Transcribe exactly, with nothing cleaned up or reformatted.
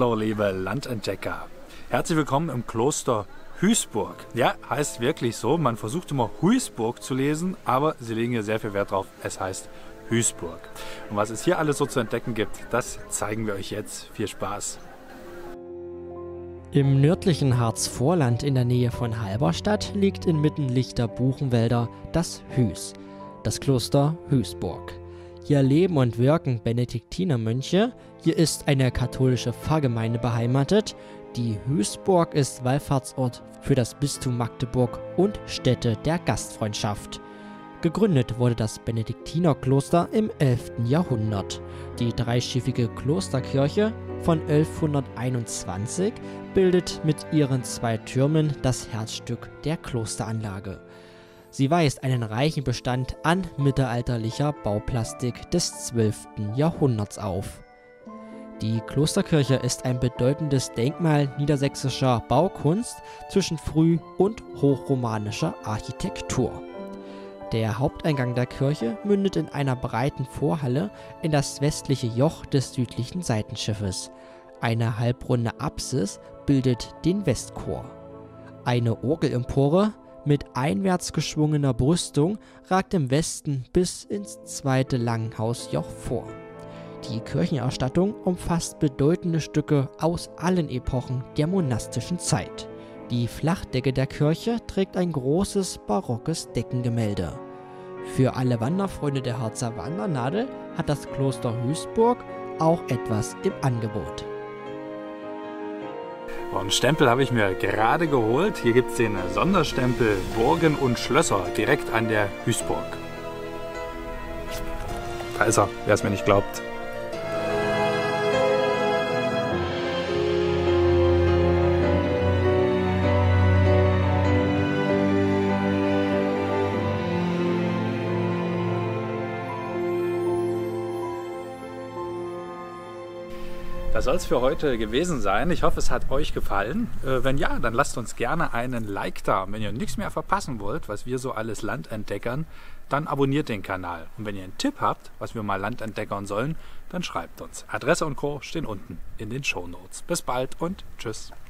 Hallo liebe Landentdecker, herzlich willkommen im Kloster Huisburg. Ja, heißt wirklich so, man versucht immer Huisburg zu lesen, aber sie legen hier sehr viel Wert drauf, es heißt Huisburg. Und was es hier alles so zu entdecken gibt, das zeigen wir euch jetzt. Viel Spaß! Im nördlichen Harzvorland in der Nähe von Halberstadt liegt inmitten lichter Buchenwälder das Huis, das Kloster Huisburg. Hier leben und wirken Benediktinermönche, hier ist eine katholische Pfarrgemeinde beheimatet, die Huisburg ist Wallfahrtsort für das Bistum Magdeburg und Stätte der Gastfreundschaft. Gegründet wurde das Benediktinerkloster im elften Jahrhundert. Die dreischiffige Klosterkirche von elfhunderteinundzwanzig bildet mit ihren zwei Türmen das Herzstück der Klosteranlage. Sie weist einen reichen Bestand an mittelalterlicher Bauplastik des zwölften Jahrhunderts auf. Die Klosterkirche ist ein bedeutendes Denkmal niedersächsischer Baukunst zwischen früh- und hochromanischer Architektur. Der Haupteingang der Kirche mündet in einer breiten Vorhalle in das westliche Joch des südlichen Seitenschiffes. Eine halbrunde Apsis bildet den Westchor. Eine Orgelempore mit einwärts geschwungener Brüstung ragt im Westen bis ins zweite Langhausjoch vor. Die Kirchenausstattung umfasst bedeutende Stücke aus allen Epochen der monastischen Zeit. Die Flachdecke der Kirche trägt ein großes barockes Deckengemälde. Für alle Wanderfreunde der Harzer Wandernadel hat das Kloster Huisburg auch etwas im Angebot. Und Stempel habe ich mir gerade geholt. Hier gibt es den Sonderstempel Burgen und Schlösser direkt an der Huisburg. Da ist er, wer es mir nicht glaubt. Das soll es für heute gewesen sein. Ich hoffe, es hat euch gefallen. Äh, wenn ja, dann lasst uns gerne einen Like da. Und wenn ihr nichts mehr verpassen wollt, was wir so alles landentdeckern, dann abonniert den Kanal. Und wenn ihr einen Tipp habt, was wir mal landentdeckern sollen, dann schreibt uns. Adresse und Co. stehen unten in den Shownotes. Bis bald und tschüss.